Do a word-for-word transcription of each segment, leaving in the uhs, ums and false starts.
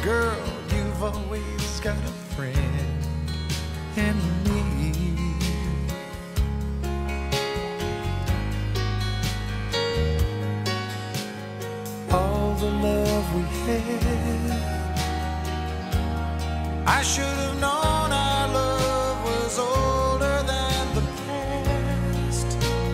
Girl, you've always got a friend in me. All the love we had, I should have known our love was older than the past.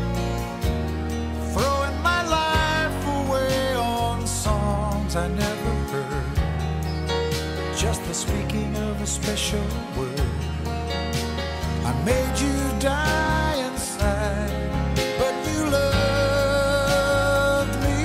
Throwing my life away on songs I never heard, just the speaking of a special word. I made you die inside, but you loved me.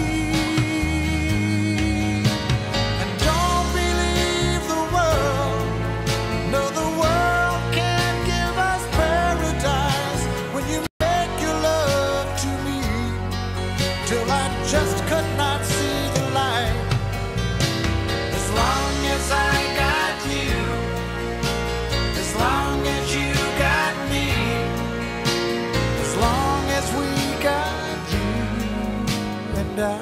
And don't believe the world, no, the world can't give us paradise when you make your love to me, till I just could not see the light. As long as I got you, as long as you got me, as long as we got you and I.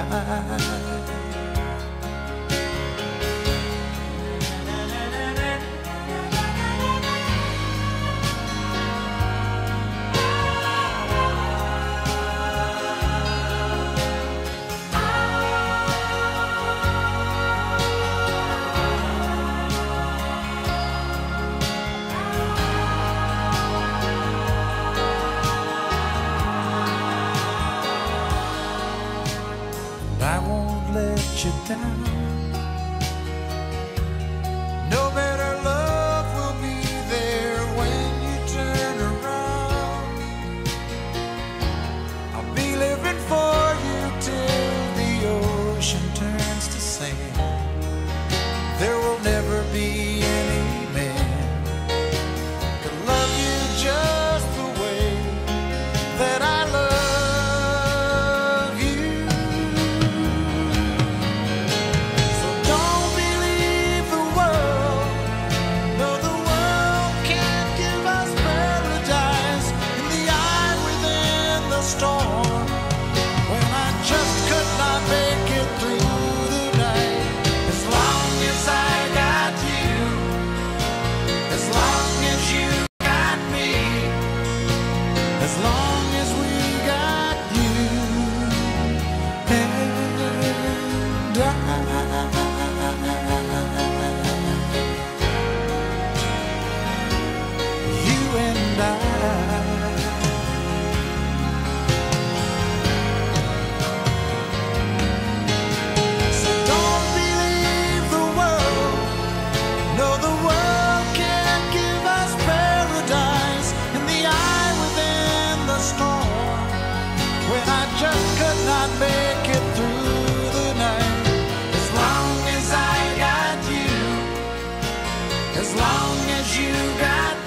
I won't let you down. No better love will be there when you turn around. I'll be living for you till the ocean turns to sand. There will never be any man to love you just the way that I love. Storm, when I just could not make it through the night. As long as I got you, as long as you got me, as long as we got you and I. You and I. Just could not make it through the night. As long as I got you, as long as you got